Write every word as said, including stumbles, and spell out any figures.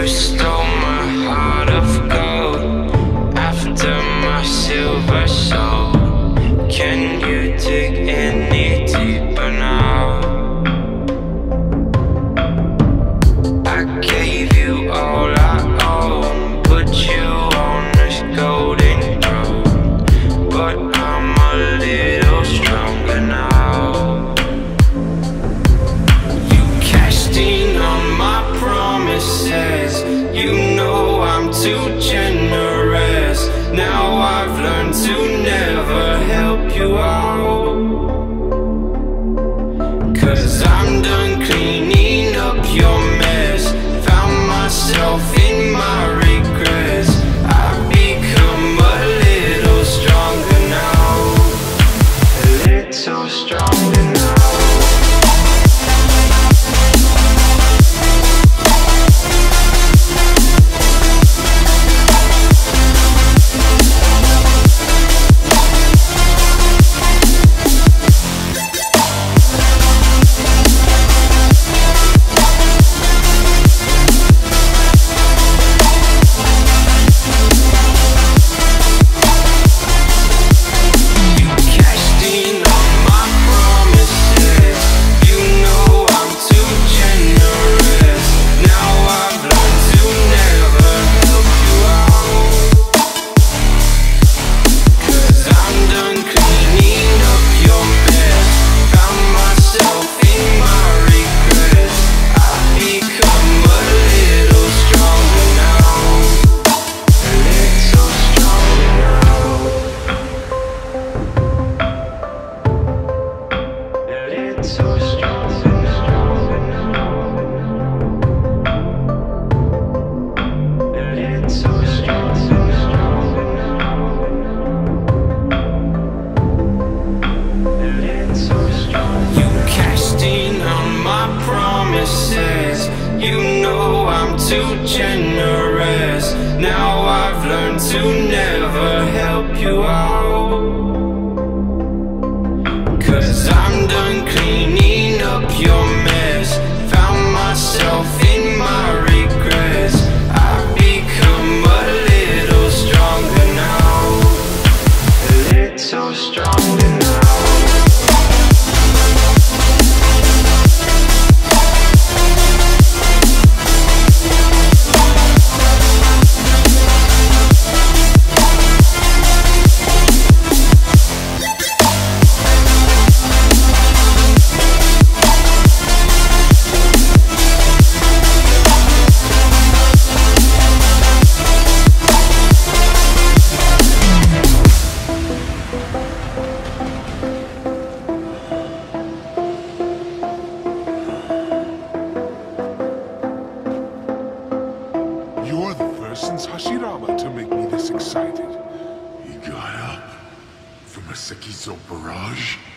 stole my heart of gold after my silver soul. Can you dig any deeper now? I gave you all I own, put you on this golden throne, but I'm a little stronger now. You cashed in on my promises, you know I'm too generous. Now I've learned to never help you out, 'cause I'm done cleaning up your mess. Found myself in my regrets. I've become a little stronger now, a little stronger now. You know I'm too generous. Now I've learned to never help you out, 'cause I'm done cleaning up your mess. Found myself in my regrets. I've become a little stronger now, a little stronger now. You're the first since Hashirama to make me this excited. He got up from a Sekizo barrage?